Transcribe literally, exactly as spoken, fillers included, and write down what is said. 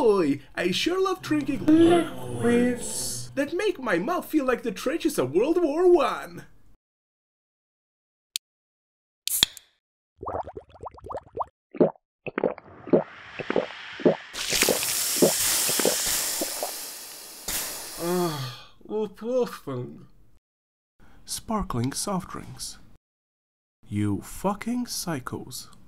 boy, I sure love drinking liquids that make my mouth feel like the trenches of World War One. Ah, refreshing. Sparkling soft drinks. You fucking psychos.